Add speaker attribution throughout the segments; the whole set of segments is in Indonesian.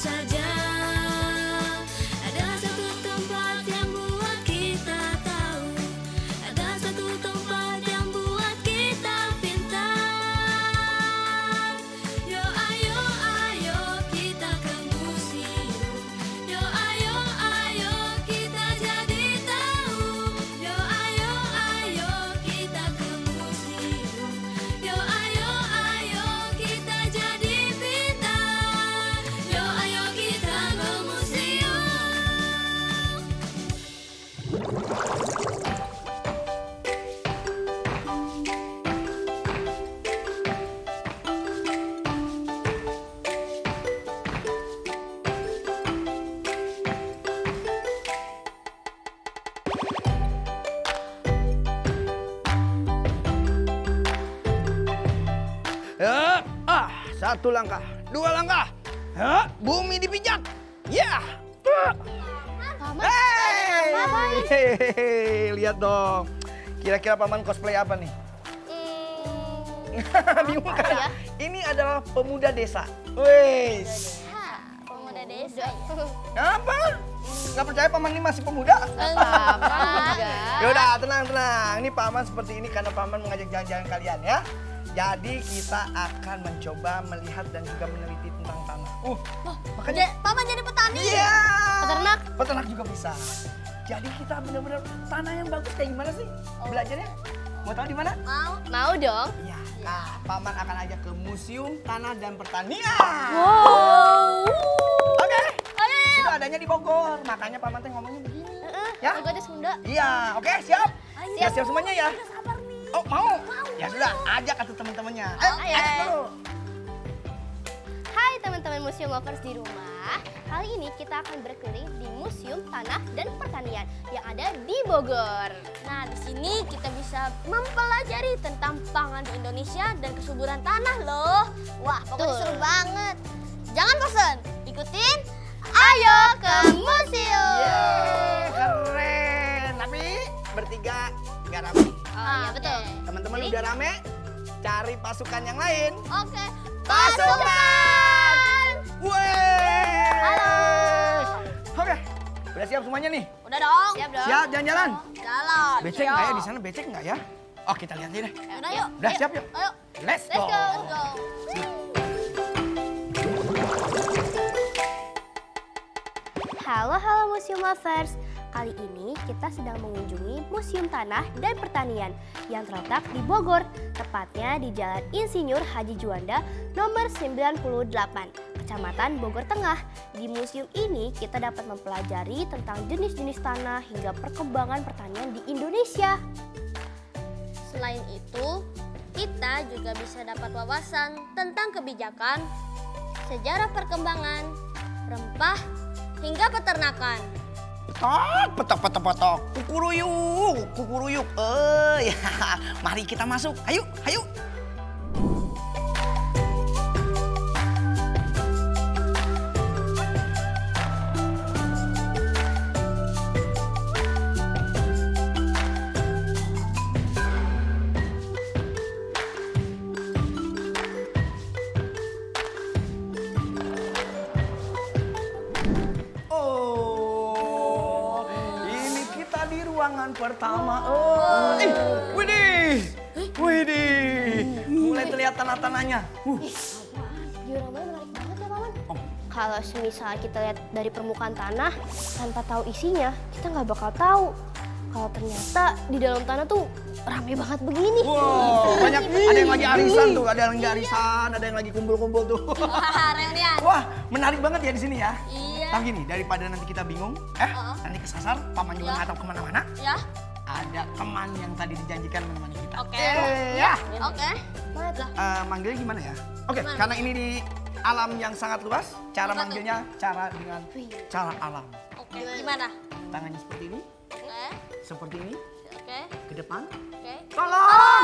Speaker 1: saja. Ada satu tempat yang buat kita tahu, ada satu tempat yang buat kita pintar. Yo ayo ayo kita ke museum. Yo ayo ayo kita jadi tahu. Yo ayo ayo kita ke museum. Yo ayo ayo kita jadi pintar. Yo ayo kita ke museum.
Speaker 2: Satu langkah, dua langkah. Bumi dipijak. Ya. Hei, lihat dong. Kira-kira paman cosplay apa nih? Bingung kan? Ini adalah pemuda desa. Wes.
Speaker 3: Pemuda desa.
Speaker 2: Apa? Nggak percaya paman ini masih pemuda? Yaudah, tenang. Ini paman seperti ini karena paman mengajak jalan-jalan kalian ya. Jadi kita akan mencoba melihat dan juga meneliti tentang tanah. Makanya
Speaker 3: Paman jadi petani.
Speaker 2: iya.
Speaker 3: Peternak.
Speaker 2: Peternak juga bisa. Jadi kita benar-benar tanah yang bagus kayak gimana sih belajarnya? Mau tahu di mana?
Speaker 3: Mau dong.
Speaker 2: Iya. Nah, paman akan ajak ke Museum Tanah dan Pertanian.
Speaker 3: Wow.
Speaker 2: Oke. Itu adanya di Bogor. Makanya paman teh ngomongnya begini. Ya?
Speaker 3: Aku ada Sunda.
Speaker 2: Iya. Oke, siap.
Speaker 3: Siap.
Speaker 2: Siap semuanya ya. Oh, mau? Ya sudah, ajak atau teman-temannya. Ajak dulu.
Speaker 3: Hai teman-teman Museum Lovers di rumah. Kali ini kita akan berkeliling di Museum Tanah dan Pertanian yang ada di Bogor. Nah, di sini kita bisa mempelajari tentang pangan di Indonesia dan kesuburan tanah loh. Wah, pokoknya seru banget. Jangan bosan, ikutin. Ayo ke museum.
Speaker 2: Yeay, keren. Tapi bertiga nggak rame.
Speaker 3: Iya betul.
Speaker 2: Teman-teman udah rame, cari pasukan yang lain.
Speaker 3: Oke.
Speaker 2: Pasukan! Weh!
Speaker 3: Halo.
Speaker 2: Oke, udah siap semuanya nih?
Speaker 3: Udah dong. Siap dong.
Speaker 2: Siap, jalan-jalan?
Speaker 3: Jalan.
Speaker 2: Becek nggak ya di sana? Becek nggak ya? Oh, kita lihat aja deh.
Speaker 3: Udah yuk.
Speaker 2: Udah siap yuk?
Speaker 3: Ayo.
Speaker 2: Let's
Speaker 3: Let's
Speaker 2: go!
Speaker 3: go. Let's go. Halo Museum Lovers. Kali ini kita sedang mengunjungi Museum Tanah dan Pertanian yang terletak di Bogor, tepatnya di Jalan Insinyur Haji Juanda nomor 98, Kecamatan Bogor Tengah. Di museum ini kita dapat mempelajari tentang jenis-jenis tanah hingga perkembangan pertanian di Indonesia. Selain itu, kita juga bisa dapat wawasan tentang kebijakan, sejarah perkembangan, rempah, hingga peternakan.
Speaker 2: Petok. Kukuruyuk. Ya, mari kita masuk. Ayo. Ruangan pertama. Widih. Mulai terlihat tanah-tanahnya.
Speaker 3: Dioramanya menarik banget ya, Paman. Kalau semisal kita lihat dari permukaan tanah tanpa tahu isinya, kita nggak bakal tahu kalau ternyata di dalam tanah tuh rame banget begini.
Speaker 2: Wow, banyak. Ada yang lagi arisan tuh, ada yang lagi arisan, ada yang lagi kumpul-kumpul tuh.
Speaker 3: Reunian.
Speaker 2: Wah, menarik banget ya di sini ya.
Speaker 3: Iya.
Speaker 2: Tapi gini, daripada nanti kita bingung, nanti kesasar, paman juga nggak tahu kemana-mana.
Speaker 3: Ya.
Speaker 2: Ada teman yang tadi dijanjikan menemani kita.
Speaker 3: Oke.
Speaker 2: Ya.
Speaker 3: Oke.
Speaker 2: Manggilnya gimana ya? Oke, karena ini di alam yang sangat luas, cara manggilnya dengan cara alam.
Speaker 3: Oke. Gimana?
Speaker 2: Tangannya seperti ini,
Speaker 3: Oke.
Speaker 2: seperti ini,
Speaker 3: Oke.
Speaker 2: ke depan.
Speaker 3: Oke.
Speaker 2: Tolong!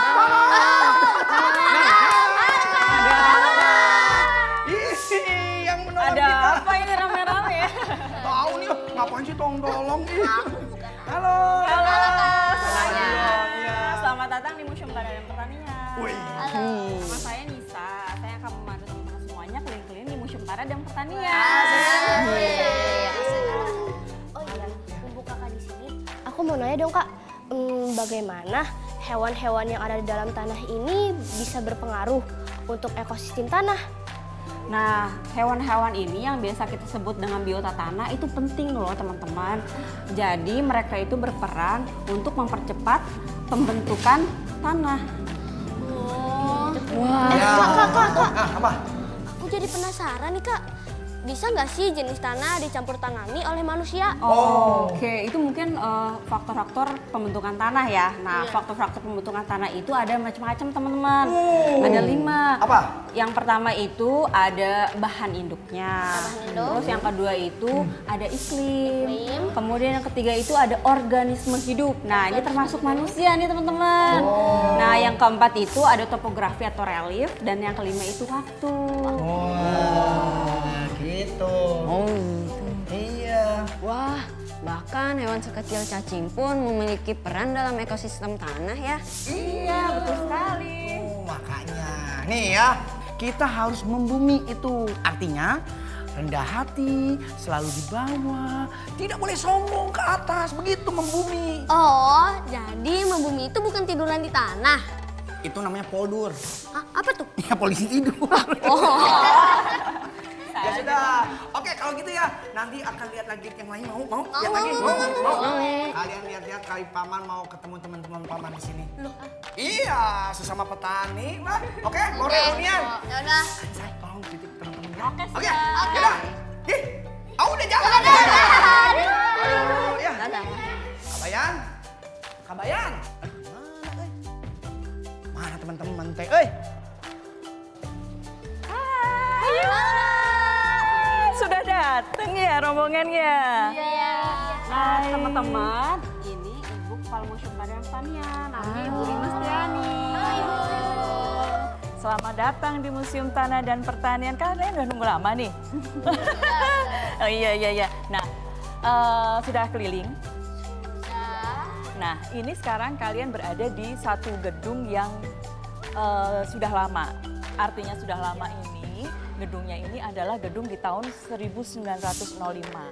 Speaker 2: Yang menolong
Speaker 4: Ada
Speaker 2: kita.
Speaker 4: apa ini rame-rame ya?
Speaker 2: Tahu nih, ngapain sih tolong ih. Halo.
Speaker 4: Halo semuanya.
Speaker 2: Iya.
Speaker 4: Selamat datang di Museum Tanah dan Pertanian.
Speaker 2: Wih.
Speaker 4: Nama saya Nisa. Saya akan memandu teman-teman semuanya keliling-keliling di Museum Tanah dan Pertanian.
Speaker 3: Oh iya, mumpung kakak di sini, aku mau nanya dong kak, bagaimana hewan-hewan yang ada di dalam tanah ini bisa berpengaruh untuk ekosistem tanah?
Speaker 4: Nah, hewan-hewan ini yang biasa kita sebut dengan biota tanah itu penting loh teman-teman. Jadi mereka itu berperan untuk mempercepat pembentukan tanah.
Speaker 3: Wah.
Speaker 2: Kak. Apa?
Speaker 3: Aku jadi penasaran nih kak, bisa nggak sih jenis tanah dicampur tangani oleh manusia?
Speaker 4: Oke, itu mungkin faktor-faktor pembentukan tanah ya. Nah,
Speaker 3: Iya.
Speaker 4: faktor-faktor pembentukan tanah itu ada macam-macam teman-teman. Ada 5.
Speaker 2: Apa?
Speaker 4: Yang pertama itu ada bahan induknya.
Speaker 3: Bahan induk.
Speaker 4: Terus yang kedua itu ada iklim.
Speaker 3: Iklim.
Speaker 4: Kemudian yang ketiga itu ada organisme hidup. Nah, ini termasuk manusia nih teman-teman. Nah, yang keempat itu ada topografi atau relief. Dan yang kelima itu waktu.
Speaker 2: Wah, gitu. Iya.
Speaker 5: Wah, bahkan hewan sekecil cacing pun memiliki peran dalam ekosistem tanah ya.
Speaker 4: Iya, betul sekali.
Speaker 2: Makanya, nih ya, kita harus membumi itu. Artinya, rendah hati, selalu di bawah, tidak boleh sombong ke atas, begitu membumi.
Speaker 3: Oh, jadi membumi itu bukan tiduran di tanah.
Speaker 2: Itu namanya poldur.
Speaker 3: Hah, apa tuh?
Speaker 2: Ya polisi tidur. Ya sudah. Oke, kalau gitu ya, nanti akan lihat lagi yang lain. Mau? Lihat lagi? Mau? Kalian lihat-lihat kali paman mau ketemu teman-teman paman di sini. Iya, sesama petani. Nah, oke, mau reunian.
Speaker 3: Ya udah.
Speaker 2: Saya tolong titip teman-temannya.
Speaker 4: Oke,
Speaker 2: Oke.
Speaker 4: siap.
Speaker 2: Yaudah. Ih, aku udah jalan. Aduh, ya. Kabayan. Kabayan. Mana, euy? Mana teman-teman teh?
Speaker 4: Sudah datang ya rombongannya.
Speaker 3: Iya.
Speaker 4: Nah, teman-teman, ini Ibu Kepala Museum Tanah dan Pertanian, namanya Ibu Rimas Tiani. Selamat datang di Museum Tanah dan Pertanian. Kalian udah nunggu lama nih. Oh iya. Nah, sudah keliling? Nah, ini sekarang kalian berada di satu gedung yang sudah lama. Artinya sudah lama ini, gedungnya ini adalah gedung di tahun 1905.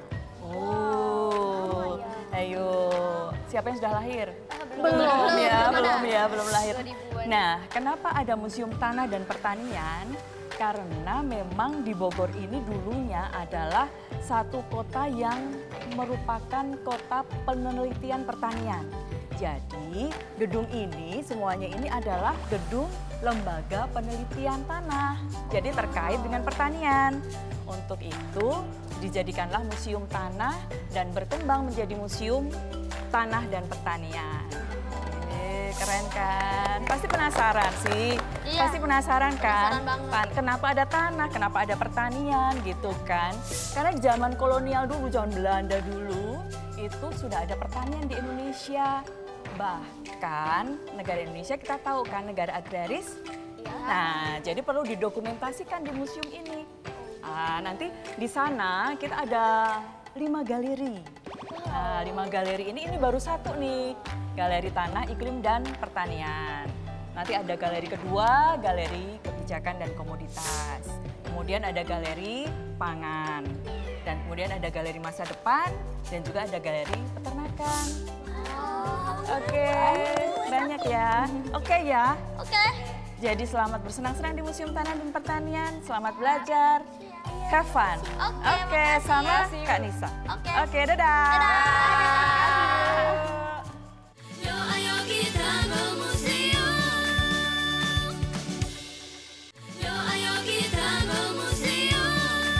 Speaker 4: Oh, ayo. Siapa yang sudah lahir? Belum lahir. Nah, kenapa ada Museum Tanah dan Pertanian? Karena memang di Bogor ini dulunya adalah satu kota yang merupakan kota penelitian pertanian. Jadi gedung ini semuanya ini adalah gedung lembaga penelitian tanah. Jadi terkait dengan pertanian. Untuk itu dijadikanlah Museum Tanah dan berkembang menjadi Museum Tanah dan Pertanian. Keren kan? Pasti penasaran sih.
Speaker 3: Iya.
Speaker 4: Pasti penasaran kan?
Speaker 3: Penasaran banget.
Speaker 4: Kenapa ada tanah, kenapa ada pertanian gitu kan? Karena di zaman kolonial dulu, zaman Belanda dulu, itu sudah ada pertanian di Indonesia. Bahkan negara Indonesia kita tahu kan negara agraris. Nah, jadi perlu didokumentasikan di museum ini. Nanti di sana kita ada 5 galeri. Nah, 5 galeri ini baru satu nih. Galeri Tanah, Iklim, dan Pertanian. Nanti ada galeri kedua, galeri kebijakan dan komoditas. Kemudian ada galeri pangan. Dan kemudian ada galeri masa depan dan juga ada galeri peternakan. Oke, banyak ya. Oke ya.
Speaker 3: Oke.
Speaker 4: Jadi selamat bersenang-senang di Museum Tanah dan Pertanian. Selamat belajar. Have fun.
Speaker 3: Oke, makasih
Speaker 4: sama
Speaker 3: ya.
Speaker 4: Kak Nisa.
Speaker 3: Oke.
Speaker 4: Dadah.
Speaker 1: Yo ayo kita ke museum. Yo ayo kita ke museum.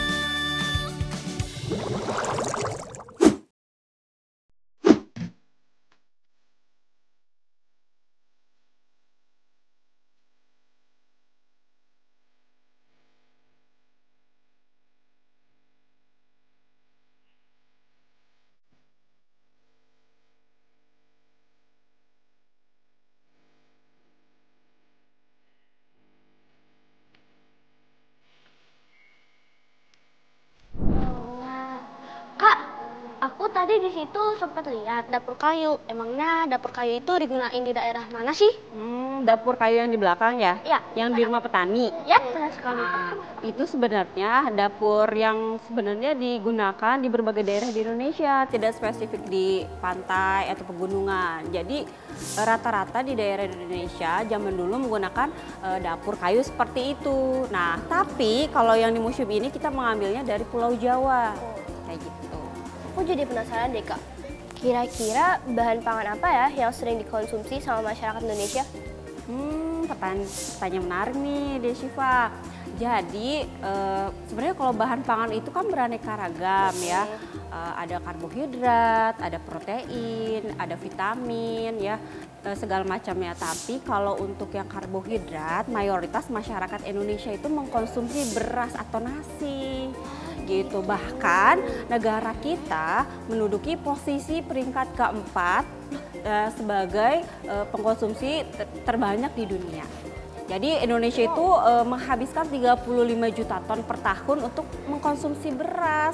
Speaker 3: Kak, aku tadi di situ sempat lihat dapur kayu. Emangnya dapur kayu itu digunain di daerah mana sih?
Speaker 5: dapur kayu yang di belakang ya?
Speaker 3: Iya.
Speaker 5: Yang di rumah petani?
Speaker 3: Ya, benar sekali.
Speaker 5: Itu sebenarnya dapur yang sebenarnya digunakan di berbagai daerah di Indonesia, tidak spesifik di pantai atau pegunungan. Jadi rata-rata di daerah Indonesia zaman dulu menggunakan dapur kayu seperti itu. Nah, tapi kalau yang di museum ini kita mengambilnya dari Pulau Jawa, kayak gitu.
Speaker 3: Aku jadi penasaran deh Kak. Kira-kira bahan pangan apa ya yang sering dikonsumsi sama masyarakat Indonesia?
Speaker 5: Pertanyaan menarik nih, Deshiva. Jadi sebenarnya kalau bahan pangan itu kan beraneka ragam ya. Ada karbohidrat, ada protein, ada vitamin ya, segala macamnya. Tapi kalau untuk yang karbohidrat, mayoritas masyarakat Indonesia itu mengkonsumsi beras atau nasi. Gitu. Bahkan negara kita menduduki posisi peringkat keempat sebagai pengkonsumsi terbanyak di dunia. Jadi Indonesia itu menghabiskan 35 juta ton per tahun untuk mengkonsumsi beras.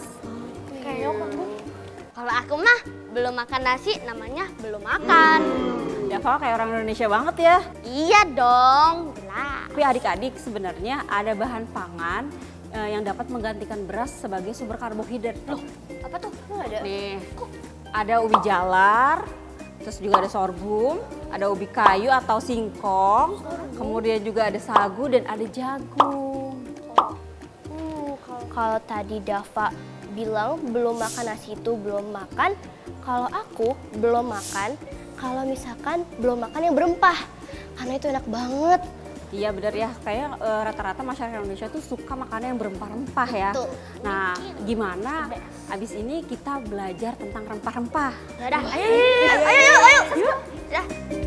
Speaker 3: Kalau aku mah belum makan nasi namanya belum makan.
Speaker 5: Dava kayak orang Indonesia banget ya.
Speaker 3: Iya dong, jelas.
Speaker 5: Tapi adik-adik sebenarnya ada bahan pangan yang dapat menggantikan beras sebagai sumber karbohidrat. Loh,
Speaker 3: Apa tuh? Nggak ada.
Speaker 5: nih ada ubi jalar, terus juga ada sorghum, ada ubi kayu atau singkong, kemudian juga ada sagu dan ada jagung.
Speaker 3: Kalau tadi Dava bilang belum makan nasi itu belum makan, kalau aku belum makan, kalau misalkan belum makan yang berempah, karena itu enak banget.
Speaker 5: Iya benar ya, kayak rata-rata masyarakat Indonesia tuh suka makanan yang berempah-rempah ya.
Speaker 3: Betul.
Speaker 5: Nah, gimana abis ini kita belajar tentang rempah-rempah?
Speaker 3: Udah, ayo. Udah.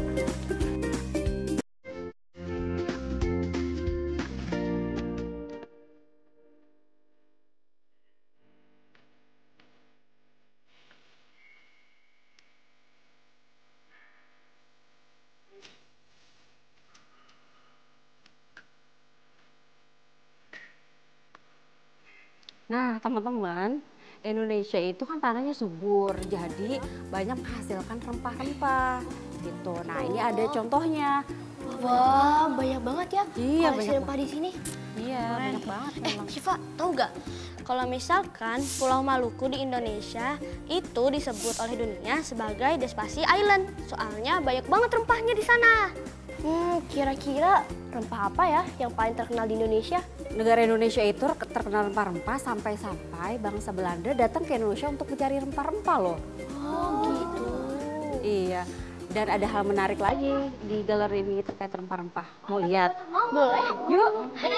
Speaker 5: Nah, teman-teman, Indonesia itu kan tanahnya subur, jadi banyak menghasilkan rempah-rempah gitu. Nah, ini ada contohnya.
Speaker 3: Wah, banyak banget ya.
Speaker 5: Iya,
Speaker 3: koleksi
Speaker 5: banyak
Speaker 3: rempah di sini.
Speaker 5: Iya, banyak banget memang.
Speaker 3: Syifa, tahu gak? Kalau misalkan Pulau Maluku di Indonesia itu disebut oleh dunia sebagai Despasi Island. Soalnya banyak banget rempahnya di sana. Kira-kira rempah apa ya yang paling terkenal di Indonesia?
Speaker 5: Negara Indonesia itu terkenal rempah-rempah sampai-sampai bangsa Belanda datang ke Indonesia untuk mencari rempah-rempah loh.
Speaker 3: Oh gitu.
Speaker 5: Iya, dan ada hal menarik lagi di galeri ini terkait rempah-rempah. Mau lihat?
Speaker 3: Boleh.
Speaker 5: Yuk.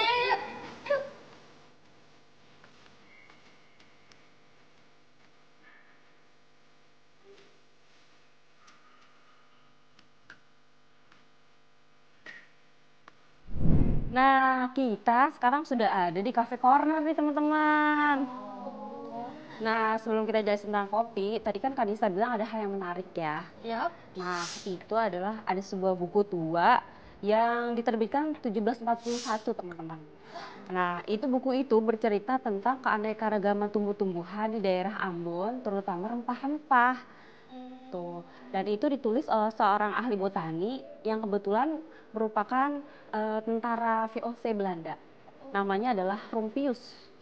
Speaker 5: Nah, kita sekarang sudah ada di Cafe Corner nih teman-teman. Nah, sebelum kita jelasin tentang kopi, tadi kan Kanisa bilang ada hal yang menarik ya.
Speaker 3: Yap.
Speaker 5: Nah, itu adalah ada sebuah buku tua yang diterbitkan 1741 teman-teman. Nah, buku itu bercerita tentang keanekaragaman tumbuh-tumbuhan di daerah Ambon, terutama rempah-rempah. Tuh. Dan itu ditulis oleh seorang ahli botani yang kebetulan merupakan tentara VOC Belanda. Namanya adalah Rumpius.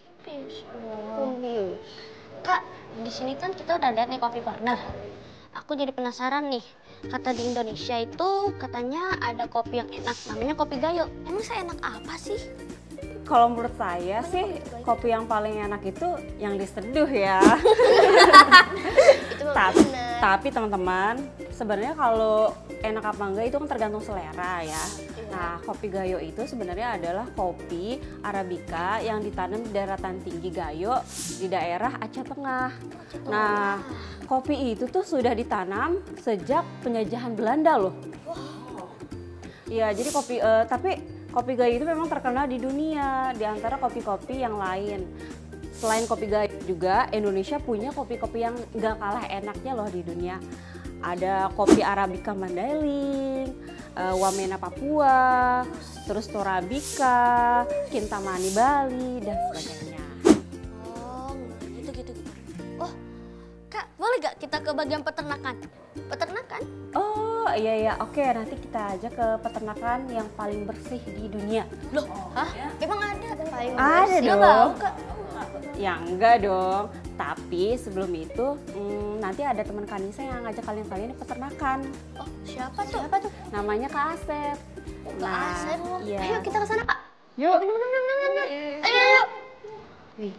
Speaker 3: Kak, di sini kan kita udah lihat nih Coffee Corner. Aku jadi penasaran nih. Kata di Indonesia itu katanya ada kopi yang enak, namanya kopi gayo. Emang seenak apa sih?
Speaker 5: Kalau menurut saya sih kopi yang paling enak itu yang diseduh ya.
Speaker 3: Itu
Speaker 5: Tapi teman-teman, sebenarnya kalau enak apa enggak itu kan tergantung selera ya. Nah, kopi gayo itu sebenarnya adalah kopi Arabica yang ditanam di daratan tinggi Gayo di daerah Aceh Tengah. Nah, kopi itu tuh sudah ditanam sejak penjajahan Belanda loh. Iya, jadi tapi kopi gayo itu memang terkenal di dunia di antara kopi-kopi yang lain. Selain kopi gayo juga, Indonesia punya kopi-kopi yang gak kalah enaknya loh di dunia. Ada kopi Arabica Mandailing, Wamena Papua, terus Torabika, Kintamani Bali, dan sebagainya.
Speaker 3: Oh, gitu. Oh, Kak, boleh gak kita ke bagian peternakan? Peternakan?
Speaker 5: Oh Oh iya, oke, nanti kita aja ke peternakan yang paling bersih di dunia.
Speaker 3: Loh, hah? Emang ada? Paling
Speaker 5: Ada
Speaker 3: bersih.
Speaker 5: dong. Ya enggak dong. Tapi sebelum itu nanti ada teman Kanisa yang ngajak kalian ke peternakan.
Speaker 3: Oh, siapa tuh?
Speaker 5: Namanya Kak Asep.
Speaker 3: Kak Asep?
Speaker 5: Iya.
Speaker 3: Ayo kita ke sana, Kak.
Speaker 5: Yuk.
Speaker 3: Ayo.
Speaker 5: Nih.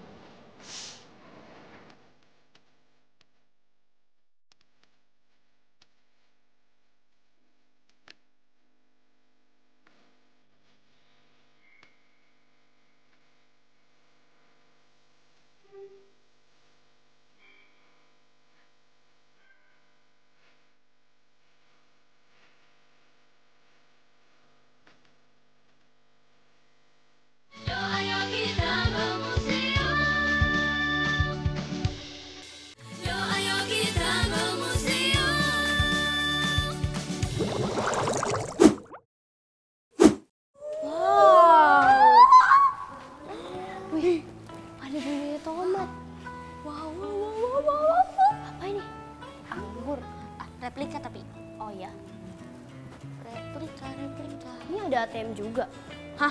Speaker 1: Ayo kita ke museum. Ayo kita ke museum.
Speaker 3: Wih, ada bibit tomat. Wow. Apa ini? Anggur. Replika tapi. Oh ya. Replika. Ini ada ATM juga. Hah?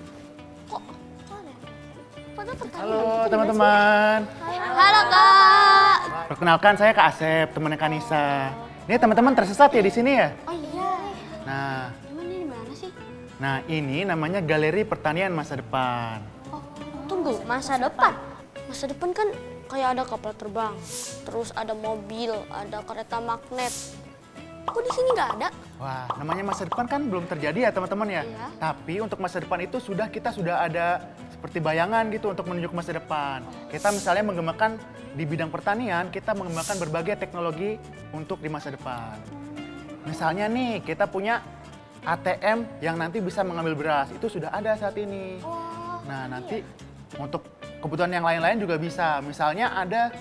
Speaker 3: Kok ada? Padahal pertanyaan.
Speaker 6: Halo teman-teman.
Speaker 3: Halo, Kak.
Speaker 6: Perkenalkan saya Kak Asep, temannya Kanisa. Ini teman-teman tersesat ya di sini ya?
Speaker 3: Oh iya.
Speaker 6: Nah,
Speaker 3: Emang ini di mana sih?
Speaker 6: ini namanya Galeri Pertanian Masa Depan.
Speaker 3: Oh, tunggu, masa depan. Masa depan kan kayak ada kapal terbang, terus ada mobil, ada kereta magnet. Kok di sini nggak ada?
Speaker 6: Wah, namanya masa depan kan belum terjadi ya teman-teman ya?
Speaker 3: Iya.
Speaker 6: Tapi untuk masa depan itu kita sudah ada seperti bayangan gitu untuk menuju ke masa depan. Kita misalnya mengembangkan di bidang pertanian, kita mengembangkan berbagai teknologi untuk di masa depan. Misalnya nih, kita punya ATM yang nanti bisa mengambil beras, itu sudah ada saat ini. Nah, nanti untuk kebutuhan yang lain-lain juga bisa. Misalnya ada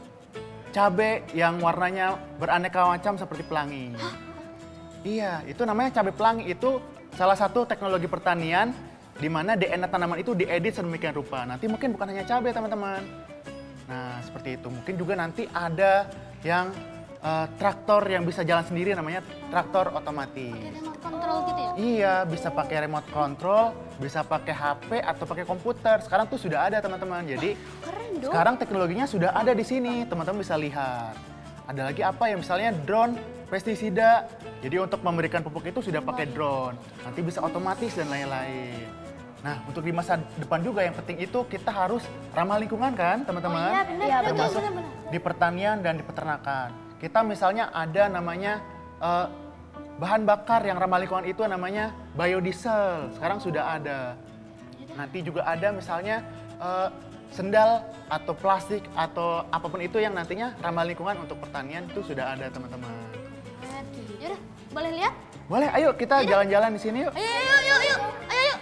Speaker 6: cabai yang warnanya beraneka macam seperti pelangi. Iya, itu namanya cabai pelangi. Itu salah satu teknologi pertanian di mana DNA tanaman itu diedit sedemikian rupa. Nanti mungkin bukan hanya cabai, teman-teman. Nah, seperti itu. Mungkin juga nanti ada yang traktor yang bisa jalan sendiri, namanya traktor otomatis.
Speaker 3: Remote control gitu ya?
Speaker 6: Iya, bisa pakai remote control, bisa pakai HP atau pakai komputer. Sekarang tuh sudah ada, teman-teman. Jadi
Speaker 3: Keren dong.
Speaker 6: sekarang teknologinya sudah ada di sini, teman-teman bisa lihat. Ada lagi apa ya, misalnya drone, pestisida. Jadi untuk memberikan pupuk itu sudah pakai drone. Nanti bisa otomatis dan lain-lain. Nah, untuk di masa depan juga yang penting itu kita harus ramah lingkungan kan, teman-teman?
Speaker 3: Iya, benar.
Speaker 6: Termasuk di pertanian dan di peternakan. Kita misalnya ada namanya bahan bakar yang ramah lingkungan itu namanya biodiesel. Sekarang sudah ada. Nanti juga ada misalnya sendal atau plastik atau apapun itu yang nantinya ramah lingkungan untuk pertanian itu sudah ada, teman-teman.
Speaker 3: Yaudah, boleh lihat?
Speaker 6: Boleh, ayo kita jalan-jalan di sini yuk.
Speaker 3: Ayo. Ayo.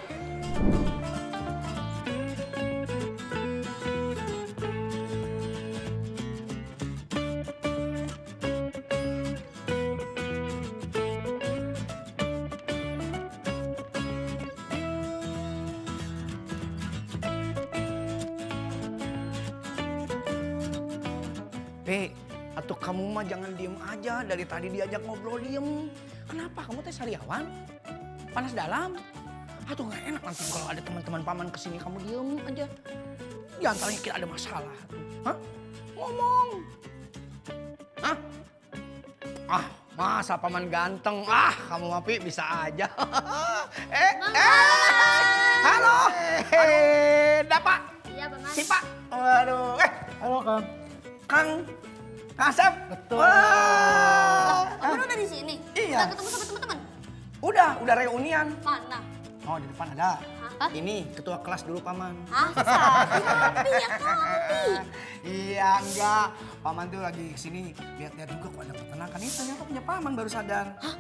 Speaker 2: Atau kamu mah jangan diem aja, dari tadi diajak ngobrol diem. Kenapa? Kamu teh sariawan? Panas dalam? Atau nggak enak nanti kalau ada teman-teman paman kesini kamu diem aja. Di antaranya kita ada masalah. Hah? Ngomong. Hah? Ah, masa paman ganteng? Ah, kamu Mapi bisa aja. Halo. Dapak.
Speaker 3: Iya, Bang.
Speaker 2: Sipa. Waduh.
Speaker 6: Halo, Kang.
Speaker 2: Kang Asep.
Speaker 6: Betul.
Speaker 2: Wah.
Speaker 3: Kamu udah di sini?
Speaker 2: Iya.
Speaker 3: Udah ketemu sama teman-teman?
Speaker 2: Udah reunian.
Speaker 3: Mana?
Speaker 2: Oh, di depan ada.
Speaker 3: Hah?
Speaker 2: Ini ketua kelas dulu paman.
Speaker 3: Hah? Kopi ya, kopi.
Speaker 2: Iya, enggak. Paman tuh lagi kesini lihat-lihat juga kok ada peternakan. Ini ternyata punya paman baru sadar. Hah?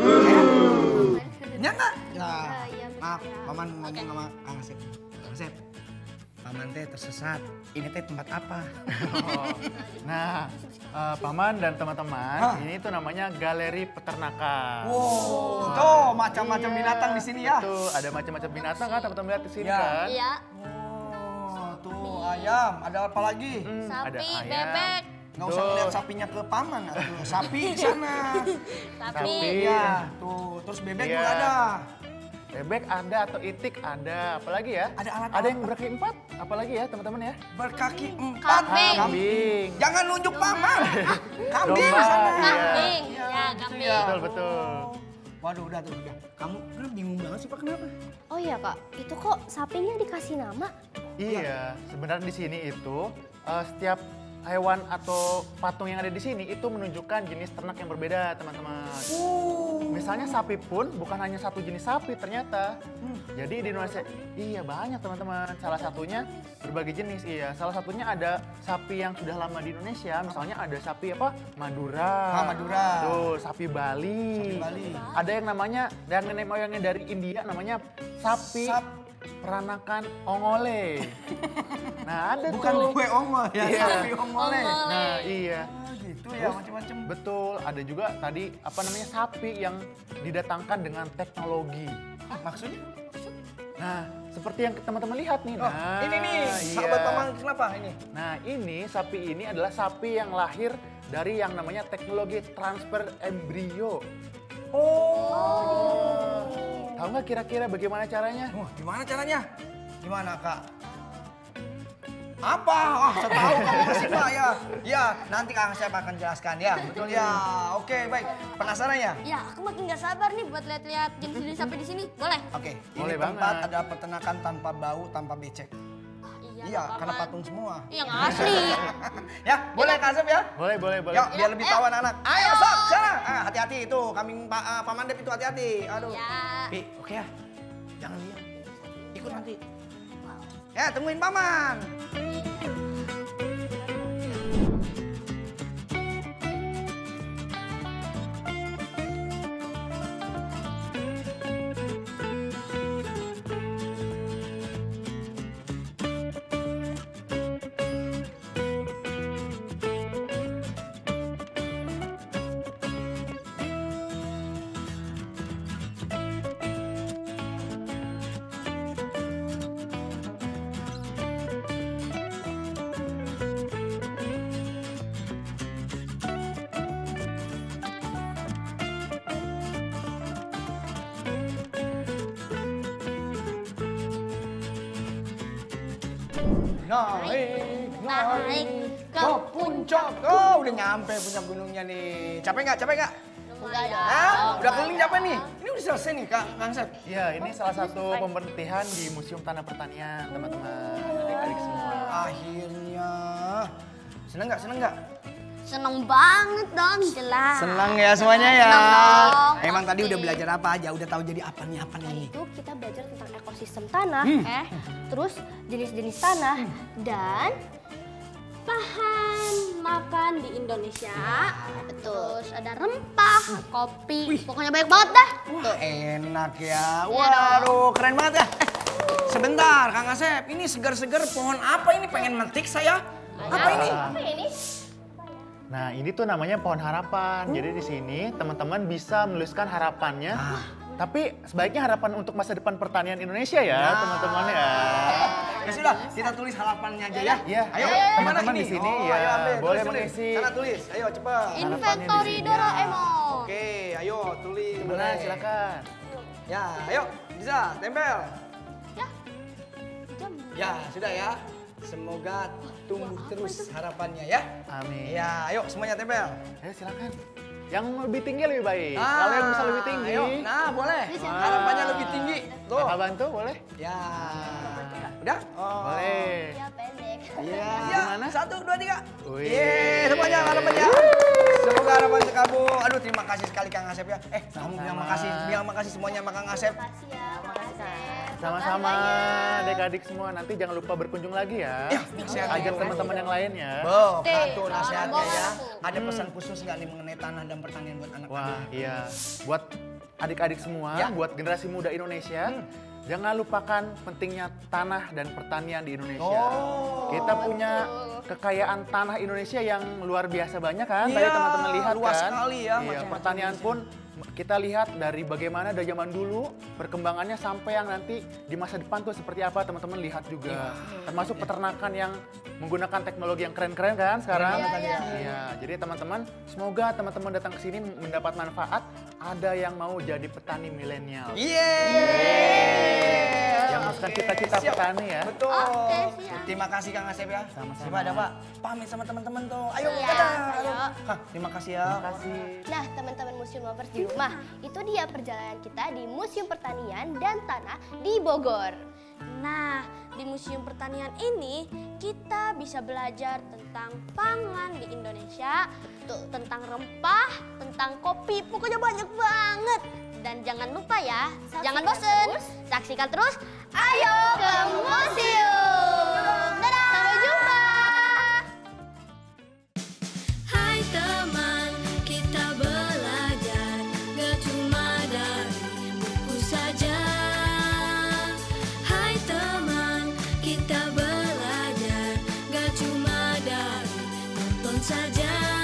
Speaker 2: Ya enggak? Ya.
Speaker 3: Iya,
Speaker 2: Maaf, paman ngomong sama Kang Asep. Kang Asep, paman teh tersesat. Ini teh tempat apa?
Speaker 6: Oh. Nah, Paman dan teman-teman, ini tuh namanya Galeri Peternakan.
Speaker 2: Wow, tuh macam-macam
Speaker 6: Iya,
Speaker 2: binatang di sini ya.
Speaker 6: Tuh, ada macam-macam binatang kan teman-teman lihat di sini
Speaker 2: Iya.
Speaker 6: kan?
Speaker 3: Iya.
Speaker 2: Oh, tuh ayam. Ada apa lagi?
Speaker 6: Ada
Speaker 3: Sapi,
Speaker 6: ayam,
Speaker 3: bebek.
Speaker 2: Nggak usah ngeliat sapinya ke paman. Tuh, sapi di sana.
Speaker 3: Tapi
Speaker 2: Iya, tuh. Terus bebek
Speaker 6: Iya.
Speaker 2: juga ada.
Speaker 6: Bebek ada atau itik ada, apalagi ya?
Speaker 2: Ada alat
Speaker 6: Ada yang berkaki 4, apalagi ya teman-teman ya?
Speaker 2: Berkaki 4.
Speaker 3: Kambing.
Speaker 6: Kambing.
Speaker 2: Jangan nunjuk paman. Kambing di
Speaker 6: Domba,
Speaker 2: sana.
Speaker 6: iya.
Speaker 3: kambing.
Speaker 2: Iya,
Speaker 3: Ya,
Speaker 2: gitu
Speaker 3: kambing.
Speaker 2: ya.
Speaker 6: Betul, betul.
Speaker 2: Waduh, udah tuh. Udah. Kamu kan bingung banget sih Pak, kenapa?
Speaker 3: Oh iya Kak, itu kok sapinya dikasih nama?
Speaker 6: Iya, sebenarnya di sini itu setiap hewan atau patung yang ada di sini itu menunjukkan jenis ternak yang berbeda, teman-teman. Misalnya sapi pun bukan hanya satu jenis sapi ternyata. Jadi di Indonesia iya banyak teman-teman. Salah satunya berbagai jenis. Iya, salah satunya ada sapi yang sudah lama di Indonesia. Misalnya ada sapi apa? Madura.
Speaker 2: Madura.
Speaker 6: Tuh, sapi Bali.
Speaker 2: Sapi Bali.
Speaker 6: Ada yang namanya dan nenek moyangnya dari India namanya sapi peranakan ongole. Nah, ada
Speaker 2: Bukan
Speaker 6: tuh.
Speaker 2: kue ongol ya,
Speaker 6: Iya.
Speaker 2: sapi ongole.
Speaker 6: Nah, iya.
Speaker 2: Gitu ya, macam-macam.
Speaker 6: Betul, ada juga tadi apa namanya sapi yang didatangkan dengan teknologi.
Speaker 2: Maksudnya?
Speaker 6: Nah, seperti yang teman-teman lihat nih.
Speaker 2: Oh,
Speaker 6: Nah,
Speaker 2: ini nih,
Speaker 6: iya.
Speaker 2: sahabat paman kenapa ini?
Speaker 6: Nah, ini sapi ini adalah sapi yang lahir dari yang namanya teknologi transfer embrio.
Speaker 2: Oh.
Speaker 6: Tahu nggak kira-kira bagaimana caranya?
Speaker 2: Wah, gimana caranya? Gimana, Kak? Apa? Oh, saya tahu kamu kasih Pak ya. Ya, nanti Kang Asep akan jelaskan ya. Betul ya. Oke, baik. Penasaran ya?
Speaker 3: Ya, aku makin gak sabar nih buat lihat-lihat jenis-jenis sapi di sini. Boleh?
Speaker 2: Oke, ini
Speaker 6: Boleh
Speaker 2: tempat
Speaker 6: banget.
Speaker 2: ada peternakan tanpa bau, tanpa becek. Iya,
Speaker 3: nggak
Speaker 2: karena
Speaker 3: apa-apa.
Speaker 2: patung semua.
Speaker 3: Iya, nggak asli.
Speaker 2: Ya, boleh Kak Asep ya?
Speaker 6: Boleh, boleh, boleh.
Speaker 2: Yuk, biar lebih tahu anak-anak. Ayo, sok, sana. Ah, hati-hati itu, kambing Paman Dep itu hati-hati. Aduh.
Speaker 3: Ya.
Speaker 2: Pi, oke ya. Jangan diam. Ikut nanti. Ya, temuin Paman. Naik ke puncak. Oh, udah nyampe puncak gunungnya nih. Capek nggak? Capek nggak?
Speaker 3: Udah ya.
Speaker 2: Udah keliling capek nih? Ini udah selesai nih, Kang Sep.
Speaker 6: Iya, ini salah satu pemberhentian di Museum Tanah Pertanian, teman-teman. Adik-adik semua.
Speaker 2: Akhirnya. Seneng nggak? Seneng nggak?
Speaker 3: Seneng banget dong, jelas.
Speaker 2: Senang ya semuanya ya.
Speaker 3: Senang dong,
Speaker 2: Emang tadi
Speaker 3: pasti.
Speaker 2: udah belajar apa aja? Udah tahu jadi apa nih ini?
Speaker 3: Itu kita belajar tentang ekosistem tanah, terus jenis-jenis tanah, dan bahan makan di Indonesia. Terus ada rempah, kopi, pokoknya banyak banget dah.
Speaker 2: Wah, enak ya.
Speaker 3: Iya
Speaker 2: Waduh, keren banget ya. Sebentar, Kang Asep. Ini segar-segar pohon apa ini? Pengen metik saya. Apa ini?
Speaker 3: Apa ini?
Speaker 6: Nah, ini tuh namanya pohon harapan. Jadi di sini teman-teman bisa menuliskan harapannya. Tapi sebaiknya harapan untuk masa depan pertanian Indonesia ya, teman-teman ya.
Speaker 2: Ya sudah, kita tulis harapannya aja ya.
Speaker 6: Iya,
Speaker 2: Ayo,
Speaker 6: teman-teman
Speaker 2: gimana
Speaker 6: di
Speaker 2: ini?
Speaker 6: sini
Speaker 2: Oh,
Speaker 6: ya
Speaker 2: ayo ambil,
Speaker 6: boleh
Speaker 2: tulis.
Speaker 6: mengisi.
Speaker 2: Sana tulis, ayo cepat.
Speaker 3: Inventory
Speaker 6: di sini.
Speaker 3: Doraemon.
Speaker 2: Oke, ayo tulis.
Speaker 6: Gimana?
Speaker 2: boleh.
Speaker 6: Silakan.
Speaker 2: Ya, ayo, bisa tempel.
Speaker 3: Ya. Jam.
Speaker 2: Ya, sudah ya. Semoga tumbuh terus harapannya ya.
Speaker 6: Amin.
Speaker 2: Ya, ayo semuanya tempel.
Speaker 6: Ayo silakan. Yang lebih tinggi lebih baik. Kalian bisa lebih tinggi.
Speaker 2: Ayo, nah boleh. Harapannya lebih tinggi. Tuh.
Speaker 6: Kakak bantu boleh?
Speaker 2: Ya. Udah? Oh.
Speaker 6: Boleh.
Speaker 3: Ya pendek.
Speaker 2: Iya.
Speaker 6: Gimana?
Speaker 2: 1, 2, 3.
Speaker 6: Wih.
Speaker 2: Yeay, semuanya harapannya. Semoga harapan terkabul. Aduh, terima kasih sekali Kang Asep ya. Kamu bilang makasih, semuanya sama Kang Asep.
Speaker 3: Makasih ya, makasih.
Speaker 6: Sama-sama adik-adik semua. Nanti jangan lupa berkunjung lagi ya.
Speaker 2: Ya, sehat.
Speaker 6: Ajak teman-teman yang lain ya.
Speaker 2: Tuh nasihatnya ya. Ada pesan khusus nggak nih mengenai tanah dan pertanian buat anak-anak?
Speaker 6: Wah, iya. Buat adik-adik semua,
Speaker 2: Ya.
Speaker 6: buat generasi muda Indonesia, jangan lupakan pentingnya tanah dan pertanian di Indonesia. Kita punya kekayaan tanah Indonesia yang luar biasa banyak kan? Tadi
Speaker 2: Iya,
Speaker 6: teman-teman lihat
Speaker 2: luas
Speaker 6: kan?
Speaker 2: sekali ya,
Speaker 6: Iya,
Speaker 2: macam-macam
Speaker 6: pertanian
Speaker 2: jenisnya.
Speaker 6: pun kita lihat dari bagaimana dari zaman dulu perkembangannya sampai yang nanti di masa depan tuh seperti apa, teman-teman lihat juga. Termasuk peternakan yang menggunakan teknologi yang keren-keren kan sekarang. Iya, jadi teman-teman semoga teman-teman datang ke sini mendapat manfaat. Ada yang mau jadi petani milenial. Yang masukkan cita-cita petani ya.
Speaker 2: Betul.
Speaker 3: Oke, siap.
Speaker 2: Terima kasih Kang Asep ya.
Speaker 6: Sama-sama.
Speaker 2: Siapa ada Pak? Pamit sama teman-teman tuh. Ayo,
Speaker 3: Iya,
Speaker 2: dadah.
Speaker 3: ayo.
Speaker 2: Kang, terima kasih ya.
Speaker 6: Terima kasih.
Speaker 3: Nah, teman-teman museum lovers di rumah, itu dia perjalanan kita di Museum Pertanian dan Tanah di Bogor.
Speaker 7: Nah, di Museum Pertanian ini kita bisa belajar tentang pangan di Indonesia, tentang rempah, tentang kopi, pokoknya banyak banget. Dan jangan lupa ya, jangan bosen, saksikan terus. Ayo ke museum. Dadah. Sampai jumpa.
Speaker 1: Hai teman, kita belajar, gak cuma dari buku saja. Hai teman, kita belajar, gak cuma dari nonton saja.